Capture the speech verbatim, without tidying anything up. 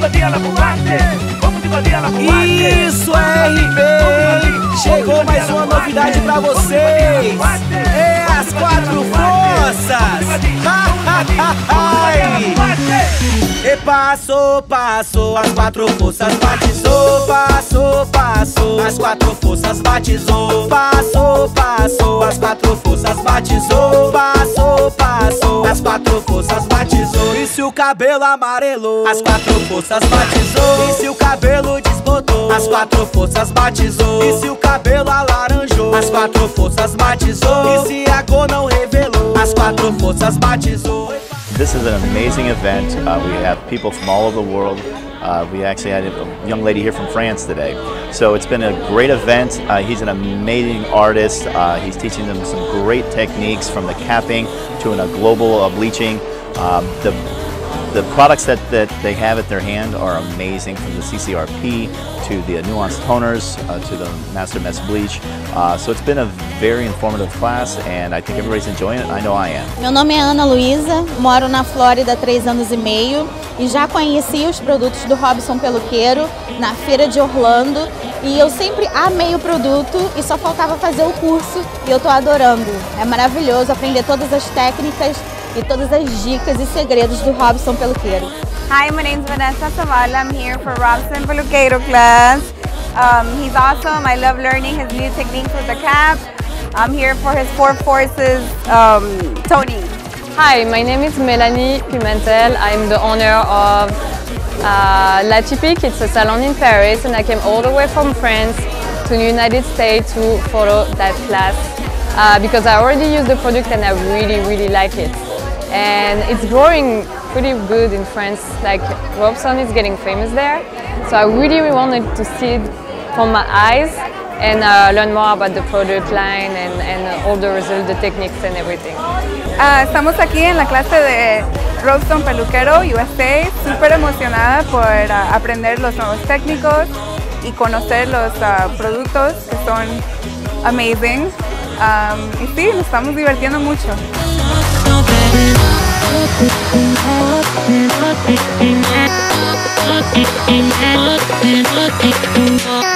Isso, R B! Chegou mais uma novidade pra vocês! É as quatro forças! E passou, passou, as quatro forças batizou. Passou, passou, as quatro forças batizou. Passou, passou, as quatro forças batizou. Passou, passou, as quatro forças batizou. E se o cabelo amarelou, as quatro forças batizou. E se o cabelo desbotou, as quatro forças batizou. E se o cabelo alaranjou, as quatro forças batizou. E se a cor não revelou, as quatro forças batizou. This is an amazing event. Uh, we have people from all over the world. Uh, we actually had a young lady here from France today. So it's been a great event. Uh, he's an amazing artist. Uh, he's teaching them some great techniques, from the capping to a global uh, bleaching. Um, the The products that, that they have at their hand are amazing, from the C C R P to the nuanced toners uh, to the Master Mesh Bleach. Uh, so it's been a very informative class, and I think everybody's enjoying it. I know I am. Meu nome é Ana Luísa, moro na Flórida há três anos e meio e já conheci os produtos do Robson Peluqueiro na feira de Orlando, e eu sempre amei o produto e só faltava fazer o curso e eu tô adorando. É maravilhoso aprender todas as técnicas e todas as dicas e segredos do Robson Peluqueiro. Hi, my name is Vanessa Zavala. I'm here for Robson Peluqueiro class. Um, he's awesome. I love learning his new techniques with the cap. I'm here for his four forces um, toning. Hi, my name is Melanie Pimentel. I'm the owner of uh, La Typique. It's a salon in Paris, and I came all the way from France to the United States to follow that class uh, because I already use the product and I really, really like it. And it's growing pretty good in France. Like, Robson is getting famous there, so I really, really wanted to see it from my eyes and uh, learn more about the product line and, and all the results, the techniques and everything. Uh, estamos aquí en la clase de Robson Peluquero U S A, súper emocionada por uh, aprender los nuevos técnicos y conocer los uh, productos que son amazing. Um, y sí, nos estamos divirtiendo mucho. We'll be right back.